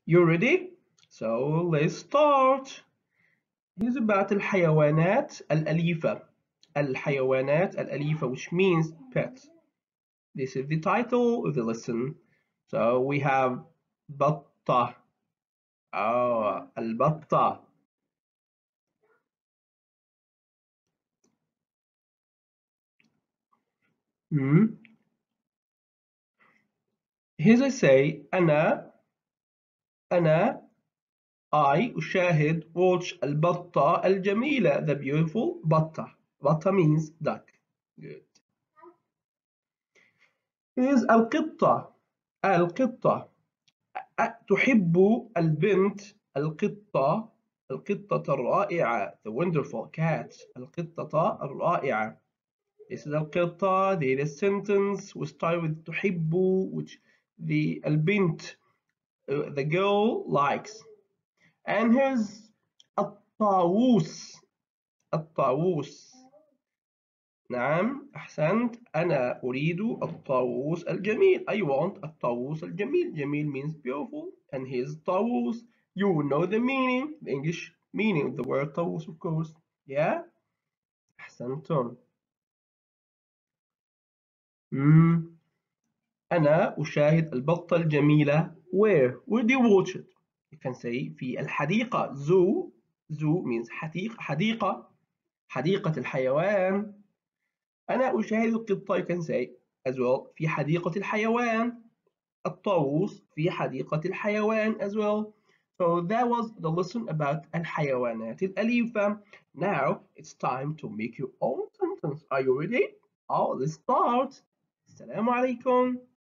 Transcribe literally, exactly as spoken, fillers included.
You ready? So let's start. Here's about الحيوانات الأليفة. الحيوانات الأليفة, which means pets. This is the title of the lesson. So we have بطة. Oh, البطة. Hmm. Here's I say أنا أنا I أشاهد watch البطة الجميلة, the beautiful بطة. بطة means duck. Good. Here's القطة. القطة تحب البنت القطة القطة الرائعة, the wonderful cat. القطة الرائعة. This is القطة. There is sentence. We start with تحب, which the البنت, uh, the girl likes. And here's الطاووس. الطاووس. نعم أحسنت. أنا أريد الطاووس الجميل. I want الطاووس الجميل. جميل means beautiful, and his طاووس, you know the meaning, the English meaning of the word طاووس, of course. Yeah. أحسنتم. mm. أنا أشاهد البطة الجميلة. Where? Where do you watch it? You can say في الحديقة. Zoo. Zoo means حديقة. حديقة. حديقة الحيوان. أنا أشاهد القطة. You can say as well في حديقة الحيوان. الطاووس في حديقة الحيوان as well. So that was the lesson about الحيوانات الأليفة. Now it's time to make your own sentence. Are you ready? Oh, let's start. السلام عليكم.